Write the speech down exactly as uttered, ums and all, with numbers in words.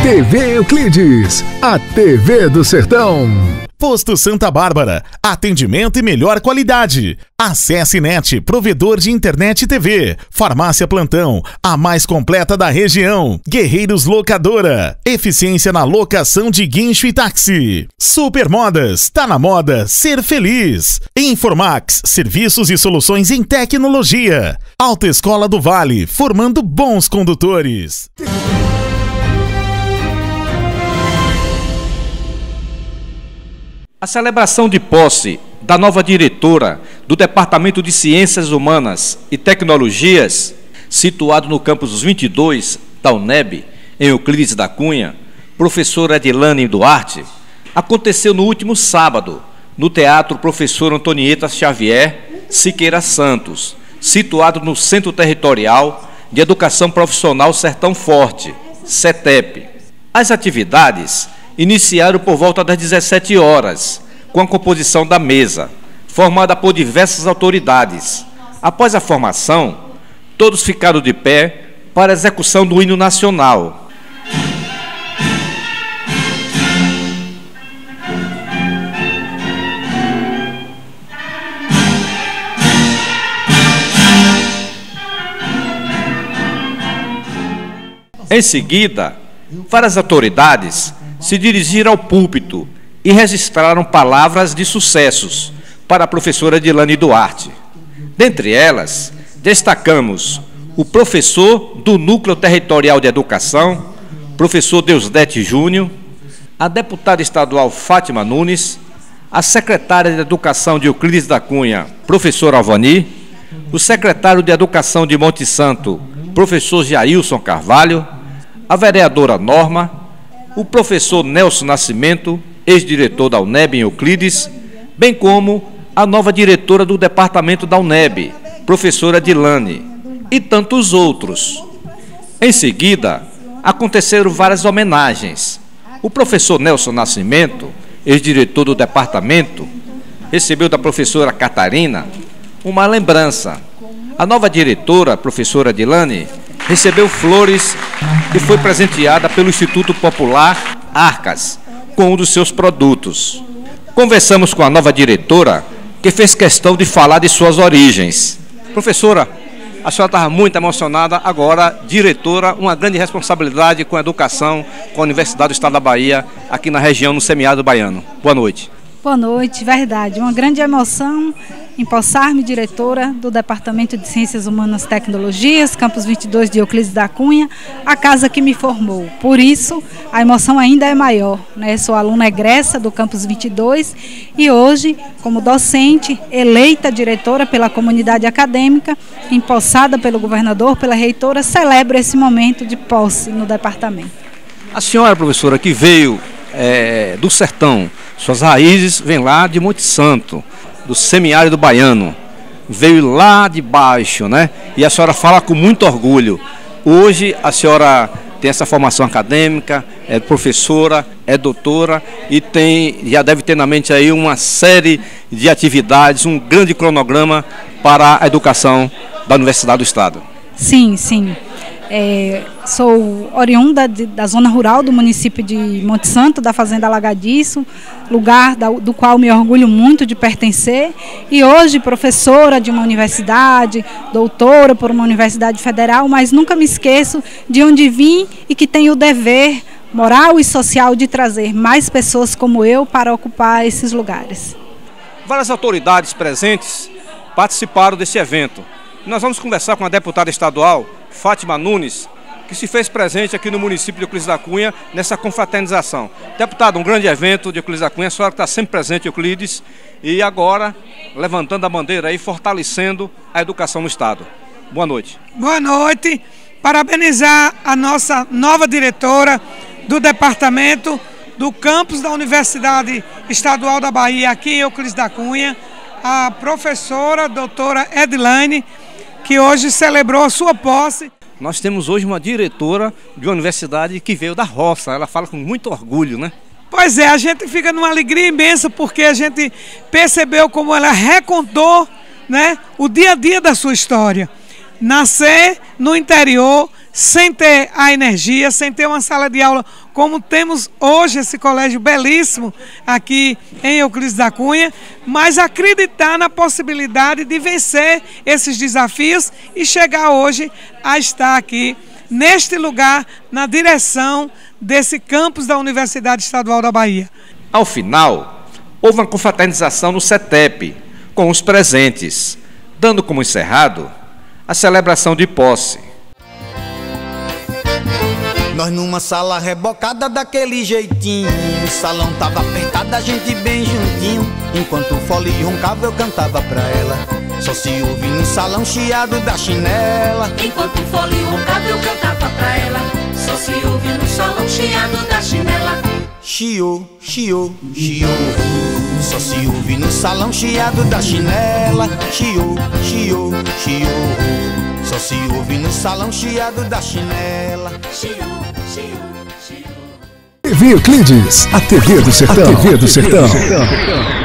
T V Euclides, a T V do Sertão. Posto Santa Bárbara, atendimento e melhor qualidade. Acesse Net, provedor de internet e T V. Farmácia Plantão, a mais completa da região. Guerreiros Locadora, eficiência na locação de guincho e táxi. Supermodas, tá na moda ser feliz. Informax, serviços e soluções em tecnologia. Autoescola do Vale, formando bons condutores. A celebração de posse da nova diretora do Departamento de Ciências Humanas e Tecnologias, situado no campus vinte e dois da UNEB, em Euclides da Cunha, professora Edilane Duarte, aconteceu no último sábado, no Teatro Professor Antonieta Xavier Siqueira Santos, situado no Centro Territorial de Educação Profissional Sertão Forte, CETEP. As atividades iniciaram por volta das dezessete horas, com a composição da mesa, formada por diversas autoridades. Após a formação, todos ficaram de pé para a execução do hino nacional. Em seguida, várias autoridades se dirigiram ao púlpito e registraram palavras de sucessos para a professora Edilane Duarte. Dentre elas, destacamos o professor do Núcleo Territorial de Educação, professor Deusdete Júnior, a deputada estadual Fátima Nunes, a secretária de Educação de Euclides da Cunha, professor Alvani, o secretário de Educação de Monte Santo, professor Jailson Carvalho, a vereadora Norma, o professor Nelson Nascimento, ex-diretor da UNEB em Euclides, bem como a nova diretora do departamento da UNEB, professora Edilane, e tantos outros. Em seguida, aconteceram várias homenagens. O professor Nelson Nascimento, ex-diretor do departamento, recebeu da professora Catarina uma lembrança. A nova diretora, professora Edilane, recebeu flores e foi presenteada pelo Instituto Popular Arcas com um dos seus produtos. Conversamos com a nova diretora, que fez questão de falar de suas origens. Professora, a senhora estava muito emocionada, agora diretora, uma grande responsabilidade com a educação, com a Universidade do Estado da Bahia, aqui na região, no semiárido baiano. Boa noite. Boa noite, verdade. Uma grande emoção empossar-me diretora do Departamento de Ciências Humanas e Tecnologias, campus vinte e dois de Euclides da Cunha, a casa que me formou. Por isso, a emoção ainda é maior, né? Sou aluna egressa do campus vinte e dois e hoje, como docente, eleita diretora pela comunidade acadêmica, empossada pelo governador, pela reitora, celebro esse momento de posse no departamento. A senhora, professora, que veio é, do sertão, suas raízes vêm lá de Monte Santo, do semiárido baiano, veio lá de baixo, né? E a senhora fala com muito orgulho. Hoje a senhora tem essa formação acadêmica, é professora, é doutora e tem, já deve ter na mente aí uma série de atividades, um grande cronograma para a educação da Universidade do Estado. Sim, sim. É, sou oriunda de, da zona rural do município de Monte Santo, da Fazenda Alagadiço, lugar da, do qual me orgulho muito de pertencer, e hoje professora de uma universidade, doutora por uma universidade federal, mas nunca me esqueço de onde vim e que tenho o dever moral e social de trazer mais pessoas como eu para ocupar esses lugares. Várias autoridades presentes participaram desse evento. Nós vamos conversar com a deputada estadual Fátima Nunes, que se fez presente aqui no município de Euclides da Cunha, nessa confraternização. Deputada, um grande evento de Euclides da Cunha, a senhora está sempre presente em Euclides e agora levantando a bandeira e fortalecendo a educação no Estado. Boa noite. Boa noite. Parabenizar a nossa nova diretora do departamento do campus da Universidade Estadual da Bahia, aqui em Euclides da Cunha, a professora doutora Edilane, que hoje celebrou a sua posse. Nós temos hoje uma diretora de uma universidade que veio da roça, ela fala com muito orgulho, né? Pois é, a gente fica numa alegria imensa porque a gente percebeu como ela recontou, né, o dia a dia da sua história. Nascer no interior sem ter a energia, sem ter uma sala de aula como temos hoje esse colégio belíssimo aqui em Euclides da Cunha, mas acreditar na possibilidade de vencer esses desafios e chegar hoje a estar aqui neste lugar, na direção desse campus da Universidade Estadual da Bahia. Ao final, houve uma confraternização no CETEP, com os presentes, dando como encerrado a celebração de posse. Nós numa sala rebocada daquele jeitinho, o salão tava apertado, a gente bem juntinho. Enquanto o fole roncava eu cantava pra ela, só se ouve no salão chiado da chinela. Enquanto o fole roncava eu cantava pra ela, só se ouve no salão chiado da chinela. Chiô, chiô, chiô, só se ouve no salão chiado da chinela. Chiô, chiô, chiô, só se ouve no salão chiado da chinela. Chiô, chiô, chiô. T V Euclides, a T V do Sertão. A T V do Sertão.